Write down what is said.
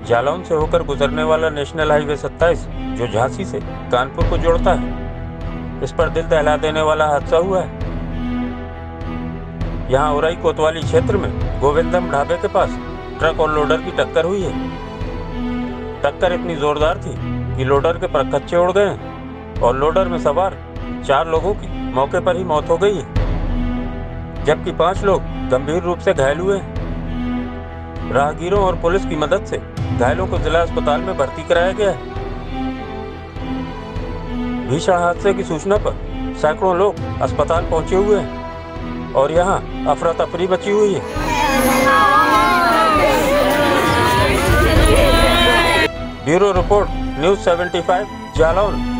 जालौन से होकर गुजरने वाला नेशनल हाईवे 27 जो झांसी से कानपुर को जोड़ता है, इस पर दिल दहला देने वाला हादसा हुआ है। यहाँ ओराई कोतवाली क्षेत्र में गोविंदम ढाबे के पास ट्रक और लोडर की टक्कर हुई है। टक्कर इतनी जोरदार थी कि लोडर के परखच्चे उड़ गए और लोडर में सवार 4 लोगों की मौके पर ही मौत हो गई है, जबकि 5 लोग गंभीर रूप से घायल हुए हैं। राहगीरों और पुलिस की मदद से घायलों को जिला अस्पताल में भर्ती कराया गया है। भीषण हादसे की सूचना पर सैकड़ों लोग अस्पताल पहुंचे हुए हैं और यहां अफरा तफरी मची हुई है। Bureau report news 75 Jalaun.